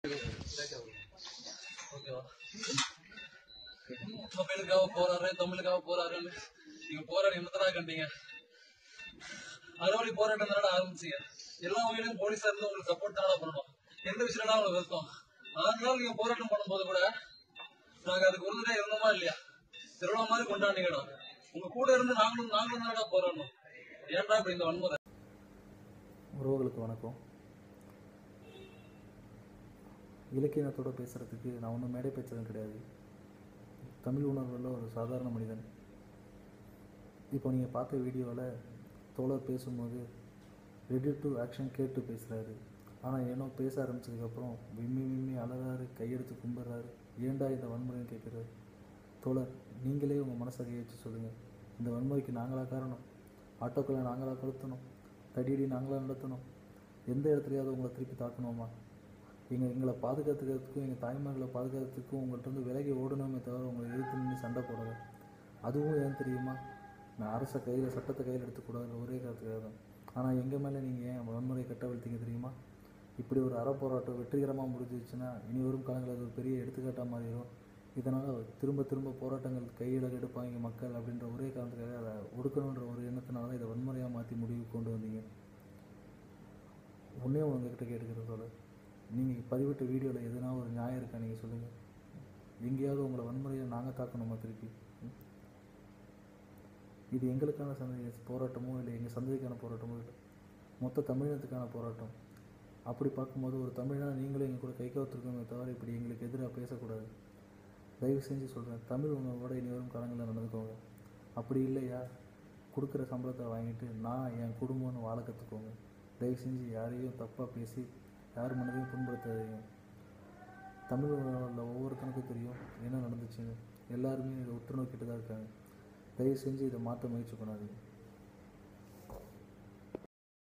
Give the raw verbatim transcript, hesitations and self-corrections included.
ஓகேவா? தமிழுக்காக போராடுற தமிழுக்காக போராடுறேன்னு நீங்க போராடி என்னத்தடா கண்டீங்க? அறுவடை போராட்டம் தானே ஆரம்பிச்சீங்க. எல்லா வகையிலும் போலீஸா இருந்து உங்களுக்கு சப்போர்ட் தானே பண்ணணும். எந்த விஷயம் உங்களுக்கு வருத்தம்? ஆறு நாள் நீங்க போராட்டம் பண்ணும்போது கூட நாங்க அதுக்கு உறுதுணையா இருந்தோமா இல்லையா? திருவிழா மாதிரி கொண்டாடிங்கடா. உங்க கூட இருந்து நாங்களும் நாங்களும் தானடா போராடணும். ஏன்டா இப்ப இந்த வன்முறை? உறவுகளுக்கு வணக்கம். இலக்கியத்தோட பேசுறதுக்கு நான் ஒன்றும் மேடை பேச்சதும் கிடையாது. தமிழ் உணர்வுள்ள ஒரு சாதாரண மனிதன். இப்போ நீங்கள் பார்த்த வீடியோவில் தோழர் பேசும்போது ரெடி டு ஆக்ஷன் கேட்டு பேசுகிறாரு. ஆனால் ஏனோ பேச ஆரம்பித்ததுக்கப்புறம் விம்மி விம்மி அழகாரு, கையெடுத்து கும்பிட்றாரு. ஏண்டா இந்த வன்முறைன்னு கேட்குறாரு. தோழர், நீங்களே உங்கள் மனசை கையை வச்சு சொல்லுங்கள். இந்த வன்முறைக்கு நாங்களாக காரணம்? ஆட்டோக்களை நாங்களாக கொளுத்தணும்? தடியடி நாங்களாக நடத்தணும்? எந்த இடத்துலையாவது உங்களை திருப்பி தாக்கணுமா? எங்கள் எங்களை பாதுகாத்துக்கிறதுக்கும் எங்கள் தாய்மார்களை பாதுகாக்கிறதுக்கும் உங்கள்கிட்ட வந்து விலகி ஓடணுமே தவிர உங்களை எதிர்த்து நின்று சண்டை போடுறது. அதுவும் ஏன் தெரியுமா? நான் அரசை கையில் சட்டத்தை கையில் எடுத்துக்கூடாதுன்னு ஒரே காரணத்துக்காக தான். ஆனால் எங்கள் மேலே நீங்கள் ஏன் வன்முறை கட்டவிழ்த்தீங்க தெரியுமா? இப்படி ஒரு அறப்போராட்டம் வெற்றிகரமாக முடிஞ்சிச்சுன்னா இனி வரும் காலங்களில் அது ஒரு பெரிய எடுத்துக்காட்டாக மாறிடும். இதனால் திரும்ப திரும்ப போராட்டங்கள் கையில் எடுப்பாங்க மக்கள் அப்படின்ற ஒரே காரணத்துக்காக அதை ஒடுக்கணுன்ற ஒரு எண்ணத்தினால தான் இதை வன்முறையாக மாற்றி முடிவு கொண்டு வந்தீங்க. ஒன்றே உங்ககிட்ட கேட்டுக்கிறதோட நீங்கள் பதிவிட்ட வீடியோவில் எதுனா ஒரு நியாயம் இருக்கா? நீங்கள் சொல்லுங்கள். எங்கேயாவது உங்களை வன்முறையை நாங்கள் தாக்கணுமா திருப்பி? இது எங்களுக்கான சந்தை போராட்டமோ இல்லை எங்கள் சந்ததிக்கான போராட்டமோ இல்லை, மொத்த தமிழினத்துக்கான போராட்டம். அப்படி பார்க்கும்போது ஒரு தமிழனாக நீங்களும் எங்கள் கூட கை கோர்த்துருக்கோமே தவிர இப்படி எங்களுக்கு எதிராக பேசக்கூடாது. தயவு செஞ்சு சொல்கிறேன், தமிழ் உணவோட இனி வரும் காலங்களில் நடந்துக்கோங்க. அப்படி இல்லையா, கொடுக்குற சம்பளத்தை வாங்கிட்டு நான் என் குடும்பம்னு வாழ கற்றுக்கோங்க. தயவு செஞ்சு யாரையும் தப்பாக பேசி யார் மனதையும் புண்படுத்தாதீங்க. தமிழ் உணவில் ஒவ்வொருத்தனுக்கும் தெரியும் என்ன நடந்துச்சுன்னு. எல்லாருமே இதை உற்று நோக்கிட்டு தான் இருக்காங்க. தயவு செஞ்சு இதை மாற்ற முயற்சி பண்ணாதீங்க.